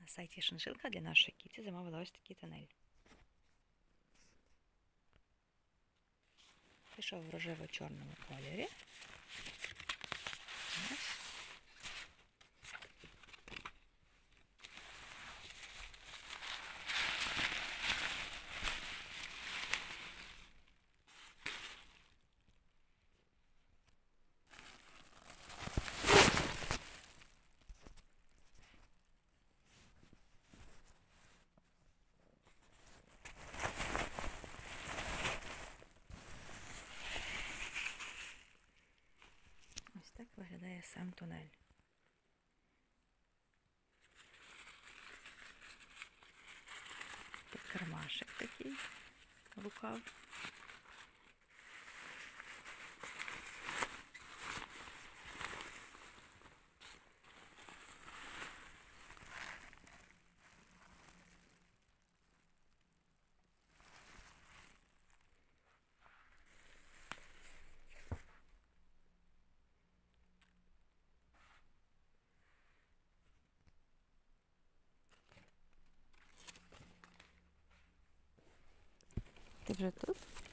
сайті Шиншилка для нашої кіці замовила ось такий тунель. Пішов в рожево-чорному кольорі. Ось так виглядає сам тунель. Тут кармашик такий, рукав. Ти вже тут?